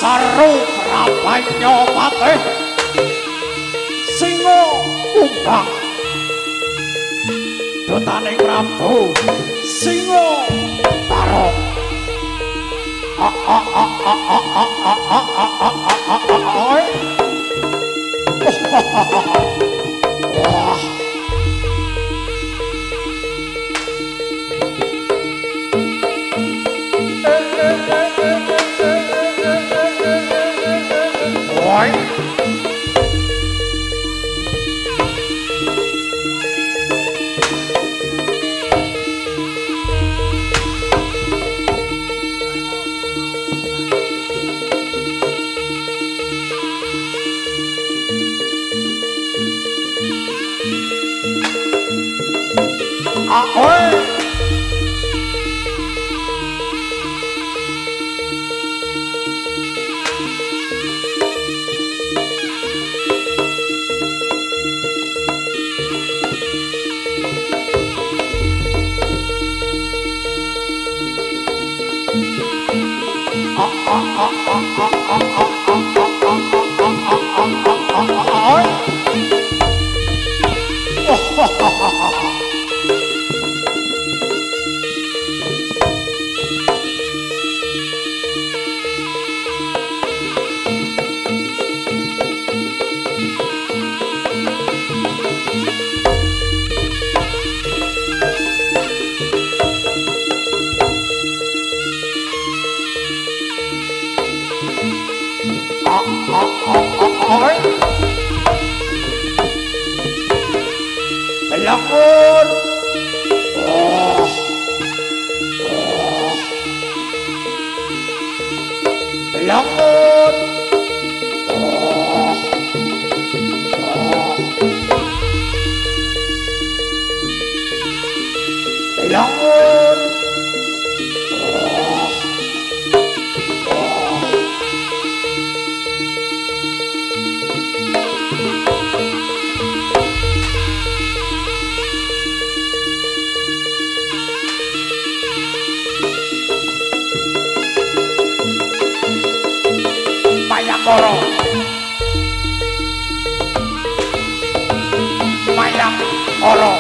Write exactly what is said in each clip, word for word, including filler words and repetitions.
saru prabanyo patih singo kumbang dutaning Prabu singo barok ah ah ah ah ah ah ah ah ah ah ah wah Belakon. Oh. Oh. Belakon. Oh. Oh. Belakon. Koro Mayang Koro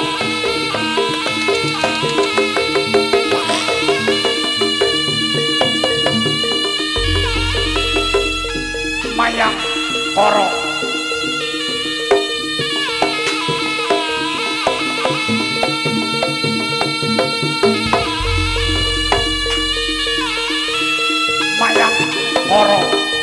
Mayang Koro Mayang Koro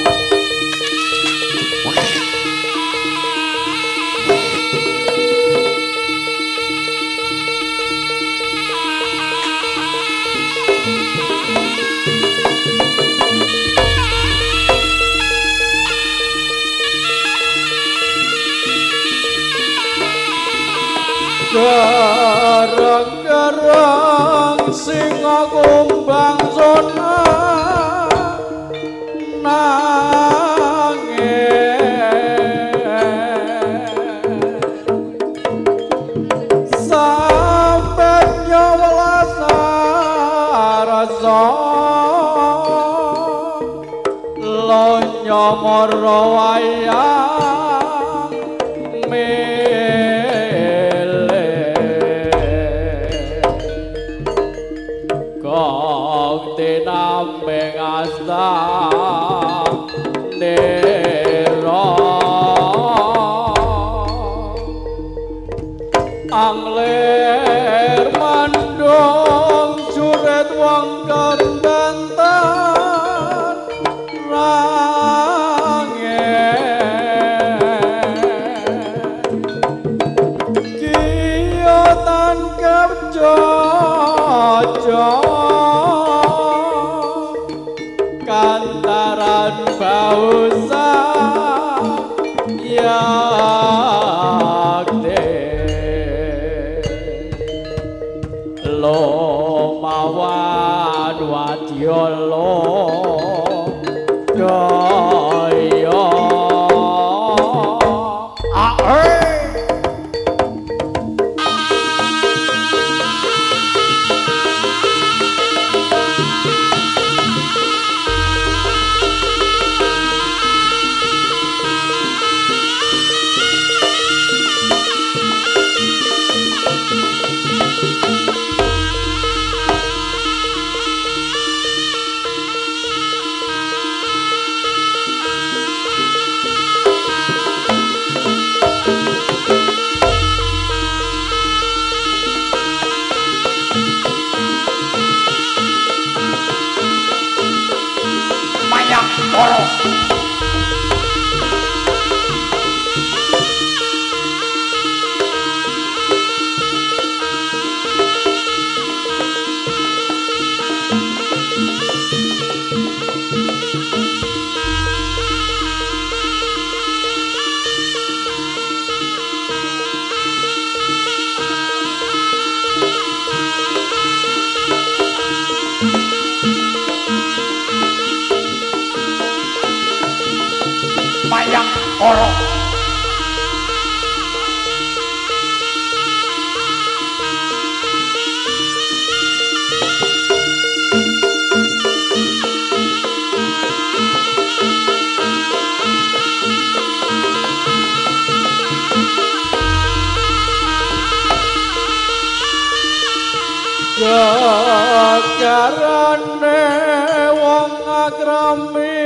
garang-garang singa kumbang sona nangis sampai nyowelas rasa lonyo moro wayang nambeng asta nero angler mandong juret wong kerbentan rangen kiotan kerjojo kantaran bausa yakde lo mawan wadyolo kaya ae mayang ora Karane wong agrami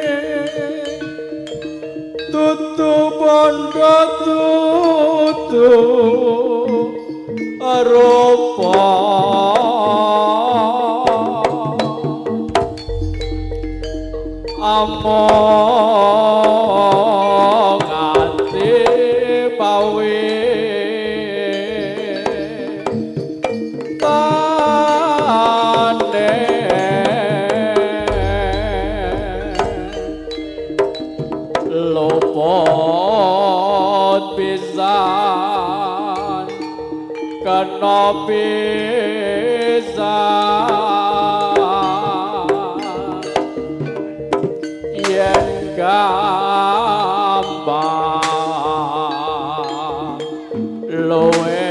tutu bondo tutu rupa among ati pawe lopot pisan kena pisan yen gampang luwe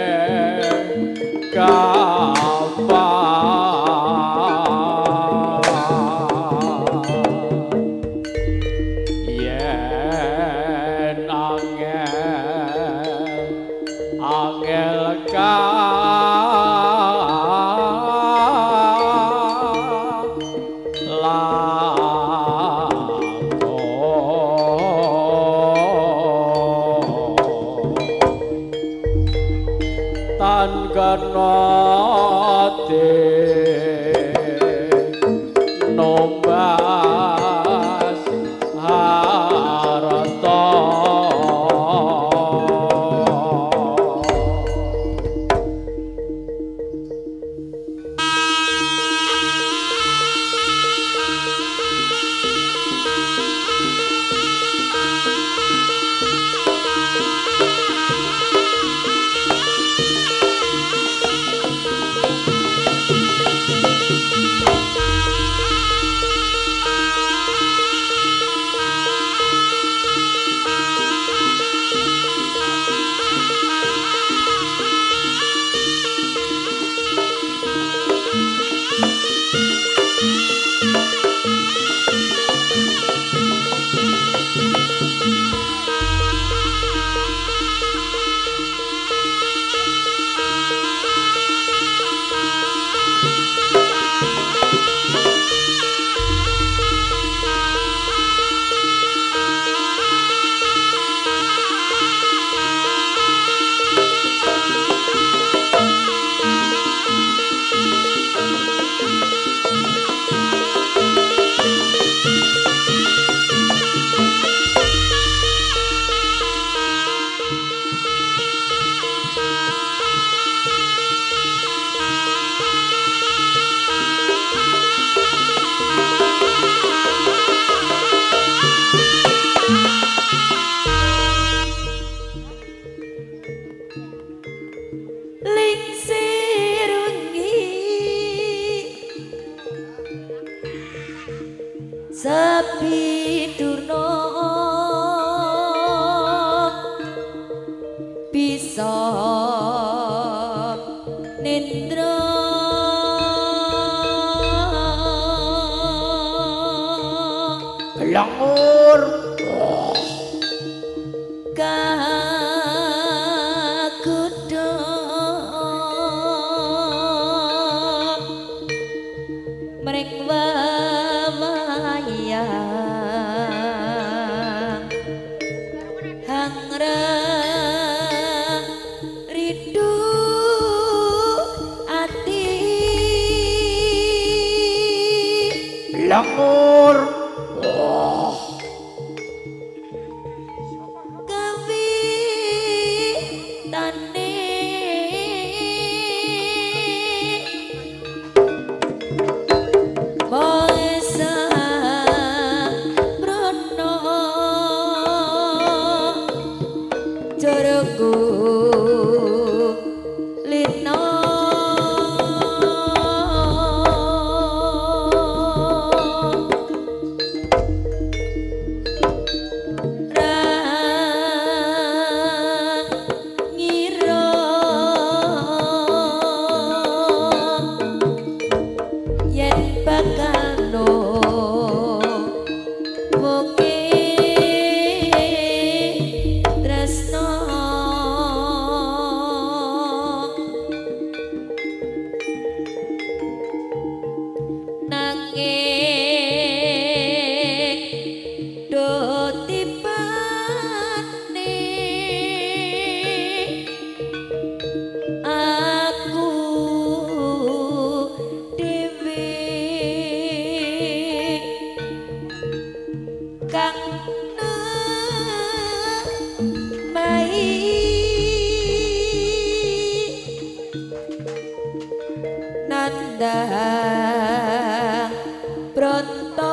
kanate nombas harata Sepi durno bisa nindra gelangur kakudo mereng hangra rindu ati langur gawi tane bangsa brono joroku lino nandang pronto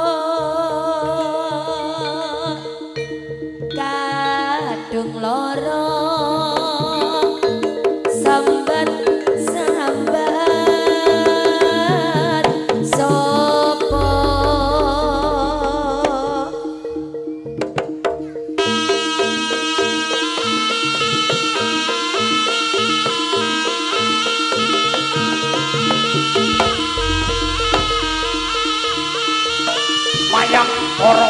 kadung loro sambat sambat sopo mayang ora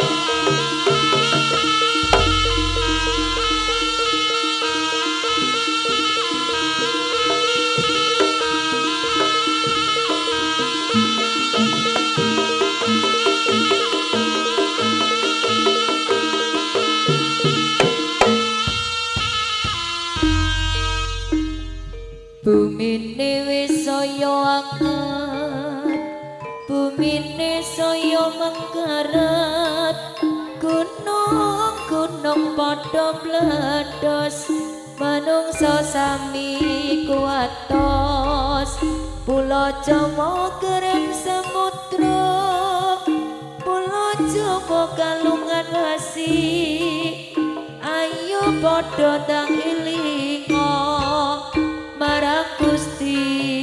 bumine wis saya anget bumine saya mengkeret gunung-gunung padha mledos manungsa sami kuatos pulo Jawa kerem samudra pulo Jawa kalungan wasi ayo padha ndang ilinga marang Gusti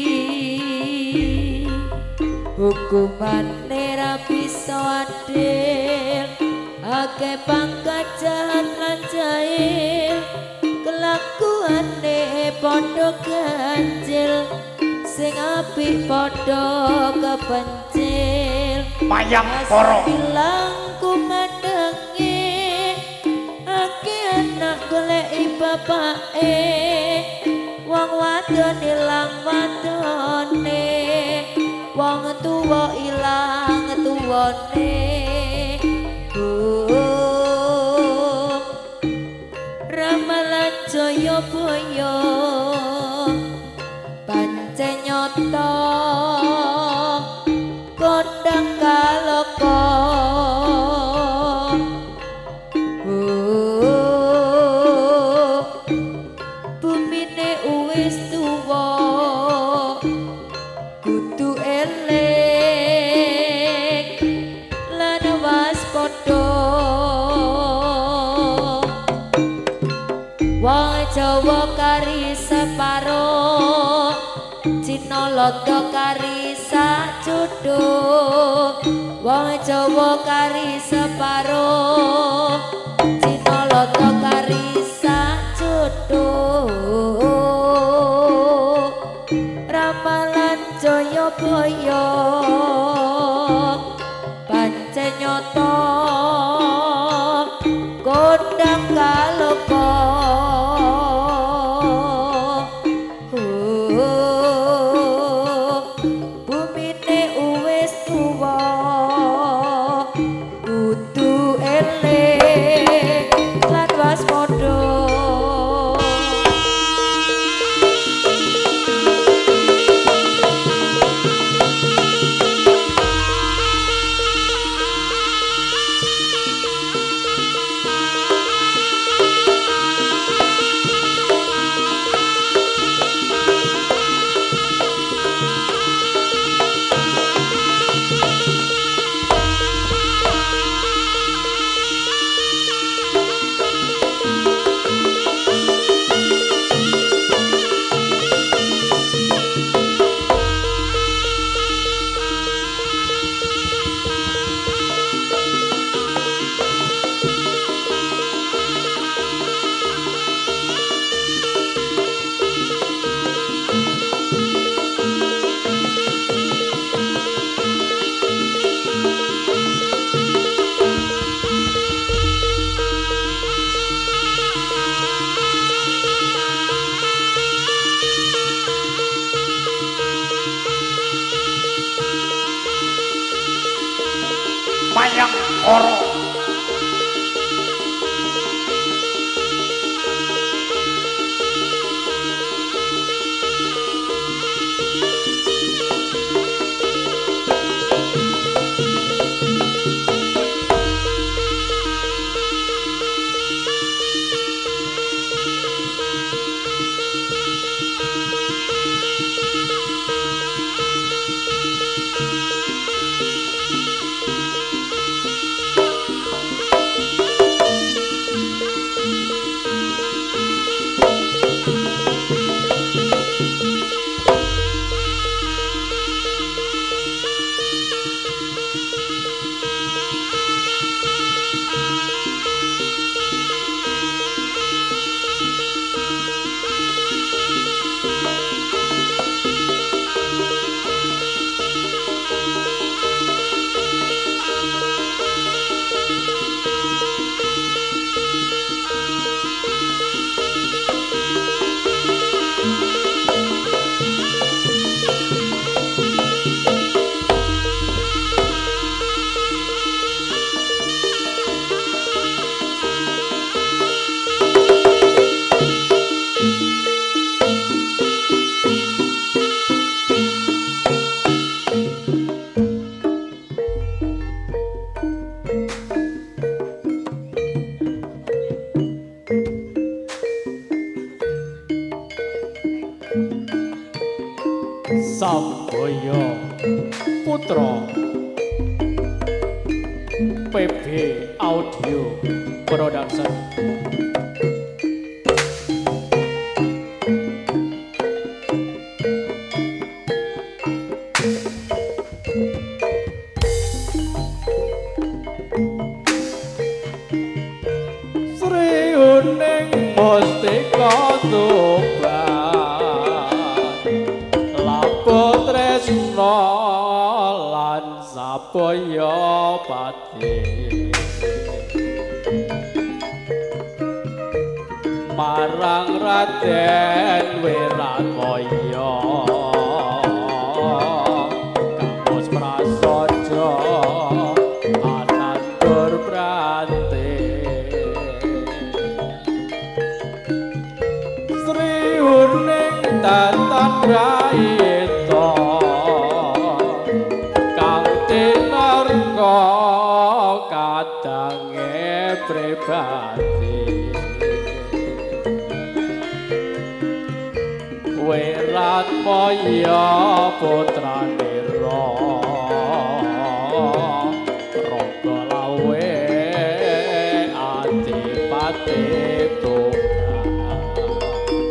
hukumane ra bisa adil akeh pangkat jahat lan jahil kelakuane padha ganjil sing apik padha kepencil mayang ora bilang kumendengi akeh anak goleki bapake wong wadon ilang wadone wong tuwa ilang tuwane oh, ramalan Jayabaya pancen nyata kondang kaloka oh, bumine wis tuwa kudu eling lan waspada wong Jawa kari separo Cina lodo kari sajodo wong Jawa kari separo Cina lodo kari sajodo ramalan Jayabaya pancen nyata kondang kaloka oh, bumine wis tuwa kudu eling lan waspada Samboyo Putra P B Audio Production. Sri Uning Mustika Tobat Lapo Tresno lan Sabaya Pati marang Raden Wiratmaya Kamus Prasaja Anandur Branti Sri Uning Tatan Raita kang tinarka kadange pribadi Wiratmaya putrane Raga Lawe Adipati Tuban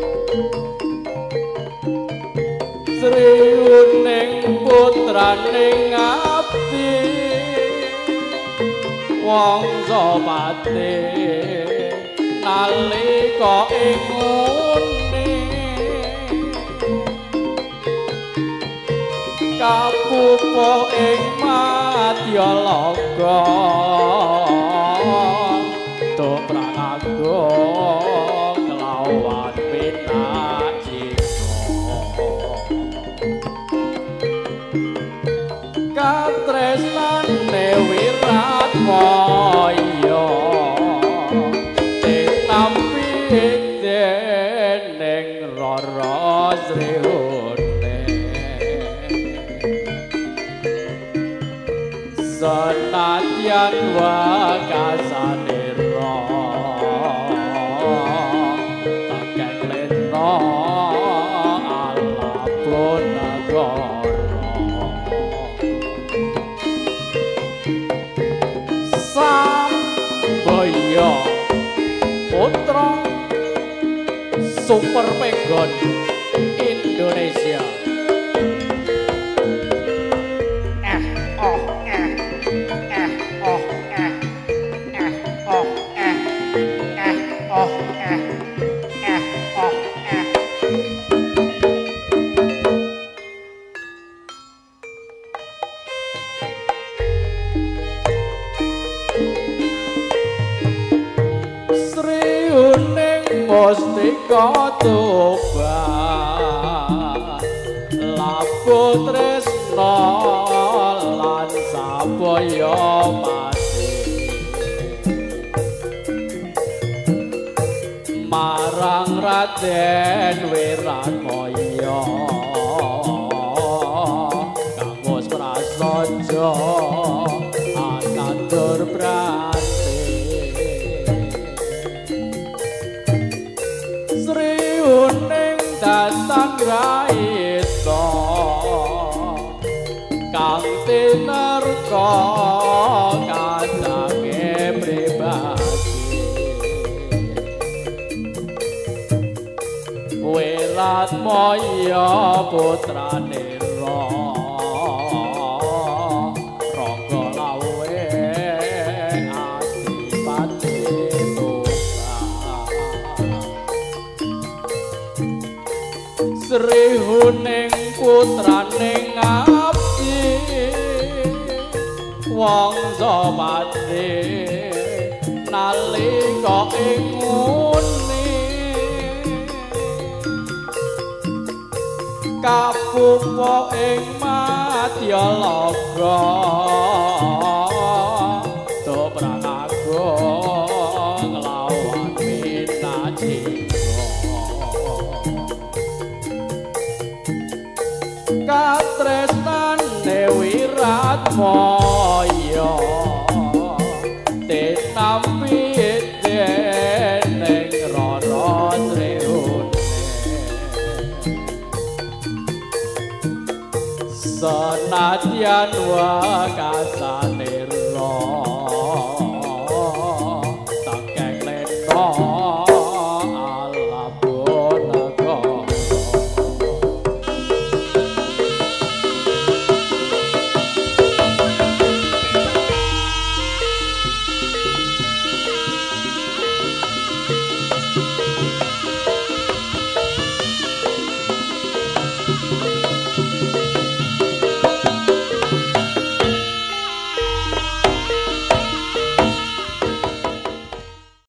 Sri Uning putrane Ngabdi Wangsa Pati nalika ing kapupuh ing Madyalaga Toprak Agung nglawan Pinacika katresnane Wiratmaya tinampi dening Rara Sri senadyan wakasane takeng lena alapun nagara Samboyo putra super pegon Indonesia Mustika Tobat Lapo Tresno lan Sabaya Pati marang Raden Wiratmaya Kamus Prasaja Anandur Branti Datang Raita kang tinarka kadange pribadi Wiratmaya putrane Raga Lawe Adipati Sri Uning putrane Ngabdi Wangsa Pati nalika ing nguni kapupuh ing Madyalaga Toprak Agung nglawan Pinacika katresnane Wiratmaya tinampi dening Rara Sri Uning Satian Wakasa